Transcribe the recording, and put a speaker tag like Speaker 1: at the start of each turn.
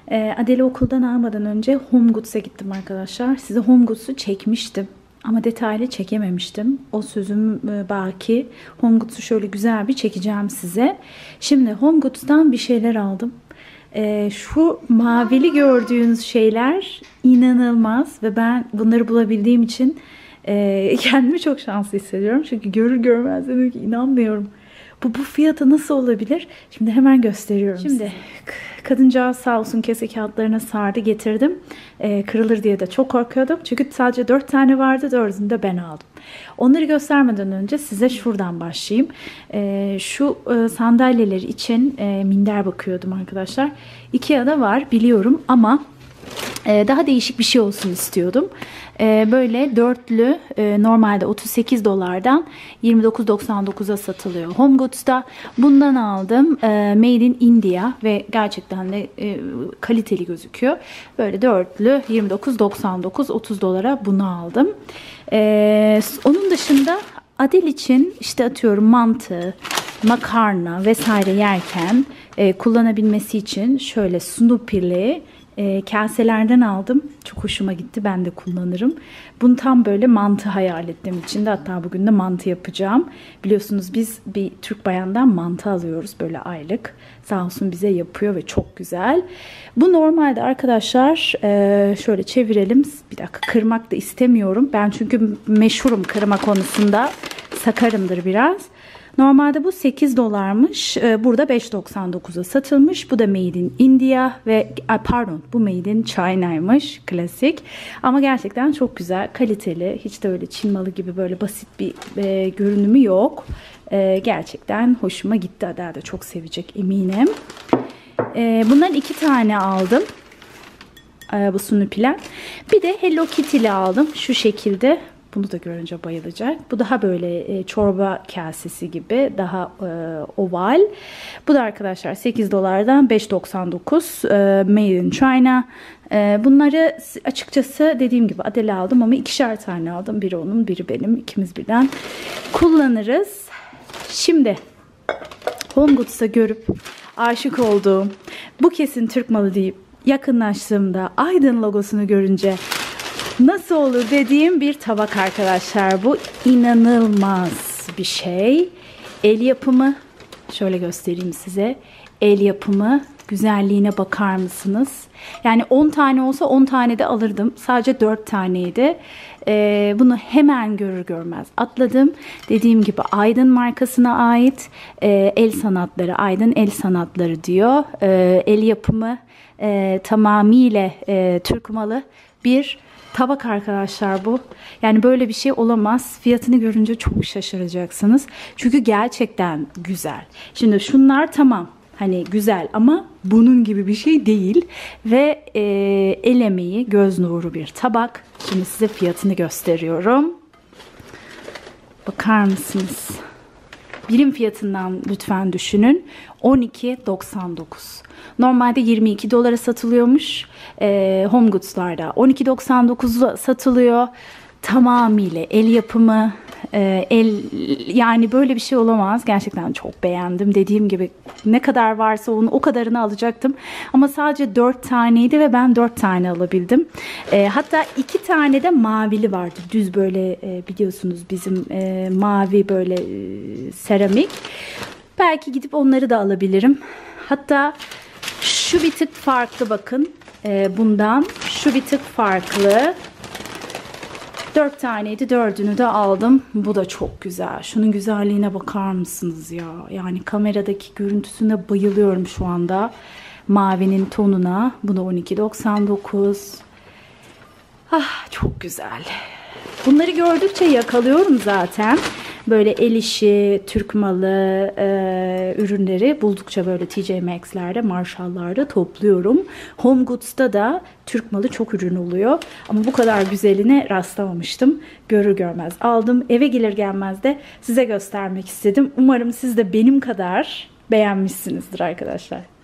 Speaker 1: Adele okuldan almadan önce Home Goods'a gittim arkadaşlar. Size Home Goods'u çekmiştim. Ama detaylı çekememiştim. O sözüm baki. Home Goods'u şöyle güzel bir çekeceğim size. Şimdi Home Goods'tan bir şeyler aldım. Şu mavili gördüğünüz şeyler inanılmaz. Ve ben bunları bulabildiğim için kendimi çok şanslı hissediyorum. Çünkü görür görmez dedim ki inanmıyorum. Bu fiyata nasıl olabilir? Şimdi hemen gösteriyorum size. Kadıncağız sağ olsun kese kağıtlarına sardı getirdim. Kırılır diye de çok korkuyordum. Çünkü sadece 4 tane vardı. 4'ünü de ben aldım. Onları göstermeden önce size şuradan başlayayım. Şu sandalyeler için minder bakıyordum arkadaşlar. Ikea'da var biliyorum ama daha değişik bir şey olsun istiyordum. Böyle dörtlü normalde 38 dolardan 29.99'a satılıyor Home Goods'ta. Bundan aldım. Made in India ve gerçekten de kaliteli gözüküyor. Böyle dörtlü 29.99 30 dolara bunu aldım. Onun dışında Adele için işte atıyorum mantı, makarna vesaire yerken kullanabilmesi için şöyle Snoopy'li kaselerden aldım. Çok hoşuma gitti. Ben de kullanırım. Bunu tam böyle mantı hayal ettiğim için de hatta bugün de mantı yapacağım. Biliyorsunuz biz bir Türk bayandan mantı alıyoruz böyle aylık. Sağ olsun bize yapıyor ve çok güzel. Bu normalde arkadaşlar şöyle çevirelim. Bir dakika kırmak da istemiyorum. Ben çünkü meşhurum kırma konusunda. Sakarımdır biraz. Normalde bu 8 dolarmış. Burada 5.99'a satılmış. Bu da Made in India ve pardon bu Made in China'ymış. Klasik. Ama gerçekten çok güzel, kaliteli. Hiç de öyle Çin malı gibi böyle basit bir görünümü yok. Gerçekten hoşuma gitti. Adel de çok sevecek eminim. Bundan 2 tane aldım. Bu Snoopy'ler. Bir de Hello Kitty'li aldım. Şu şekilde. Bunu da görünce bayılacak. Bu daha böyle çorba kasesi gibi. Daha oval. Bu da arkadaşlar 8 dolardan 5.99 Made in China. Bunları açıkçası dediğim gibi Adele aldım ama 2'şer tane aldım. Biri onun biri benim. İkimiz birden kullanırız. Şimdi Home Goods'ta görüp aşık olduğum bu kesin Türk malı deyip yakınlaştığımda Aydın logosunu görünce nasıl olur dediğim bir tabak arkadaşlar. Bu inanılmaz bir şey. El yapımı. Şöyle göstereyim size. El yapımı. Güzelliğine bakar mısınız? Yani 10 tane olsa 10 tane de alırdım. Sadece 4 taneydi. Bunu hemen görür görmez atladım. Dediğim gibi Aydın markasına ait el sanatları. Aydın el sanatları diyor. El yapımı tamamıyla Türk malı bir tabak arkadaşlar bu. Yani böyle bir şey olamaz. Fiyatını görünce çok şaşıracaksınız. Çünkü gerçekten güzel. Şimdi şunlar tamam. Hani güzel ama bunun gibi bir şey değil. Ve el emeği, göz nuru bir tabak. Şimdi size fiyatını gösteriyorum. Bakar mısınız? Birim fiyatından lütfen düşünün. 12.99. Normalde 22 dolara satılıyormuş. Home Goods'larda 12.99'a satılıyor. Tamamıyla el yapımı. Yani böyle bir şey olamaz. Gerçekten çok beğendim. Dediğim gibi ne kadar varsa onun o kadarını alacaktım. Ama sadece 4 taneydi ve ben 4 tane alabildim. Hatta 2 tane de mavili vardı. Düz böyle biliyorsunuz bizim mavi böyle seramik. Belki gidip onları da alabilirim. Hatta şu bir tık farklı bakın. Bundan şu bir tık farklı. 4 taneydi. 4'ünü de aldım. Bu da çok güzel. Şunun güzelliğine bakar mısınız ya? Yani kameradaki görüntüsüne bayılıyorum şu anda. Mavinin tonuna. Bu da 12.99. Ah çok güzel. Bunları gördükçe yakalıyorum zaten. Böyle el işi, Türk malı ürünleri buldukça böyle TJ Maxx'lerde, Marshall'larda topluyorum. Home Goods'ta da Türk malı çok ürün oluyor. Ama bu kadar güzeline rastlamamıştım. Görür görmez aldım. Eve gelir gelmez de size göstermek istedim. Umarım siz de benim kadar beğenmişsinizdir arkadaşlar.